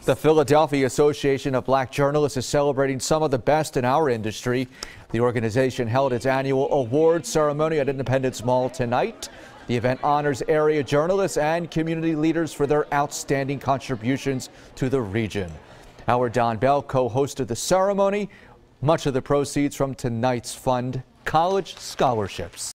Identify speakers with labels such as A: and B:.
A: The Philadelphia Association of Black Journalists is celebrating some of the best in our industry. The organization held its annual award ceremony at Independence Mall tonight. The event honors area journalists and community leaders for their outstanding contributions to the region. Our Don Bell co-hosted the ceremony. Much of the proceeds from tonight's fund college scholarships.